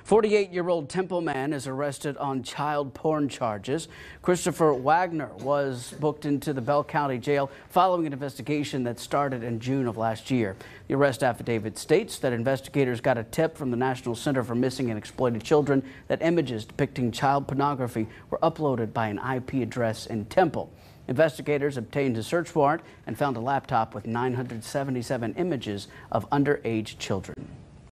48-year-old Temple man is arrested on child porn charges. Christopher Wagner was booked into the Bell County Jail following an investigation that started in June of last year. The arrest affidavit states that investigators got a tip from the National Center for Missing and Exploited Children that images depicting child pornography were uploaded by an IP address in Temple. Investigators obtained a search warrant and found a laptop with 977 images of underage children.